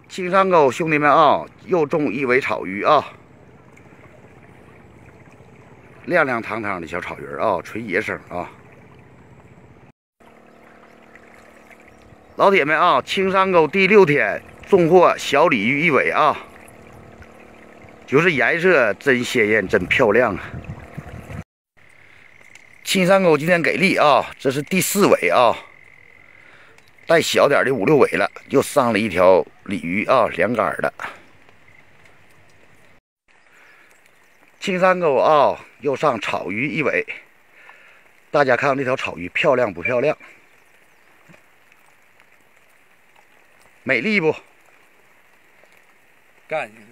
青山沟兄弟们啊，又中一尾草鱼啊，亮亮堂堂的小草鱼啊，纯野生啊。老铁们啊，青山沟第6天重获小鲤鱼一尾啊，就是颜色真鲜艳，真漂亮啊。青山沟今天给力啊，这是第4尾啊。 带小点的5、6尾了，又上了一条鲤鱼啊，2杆的。青山沟啊，又上草鱼一尾。大家看看这条草鱼漂亮不漂亮？美丽不？ 干净。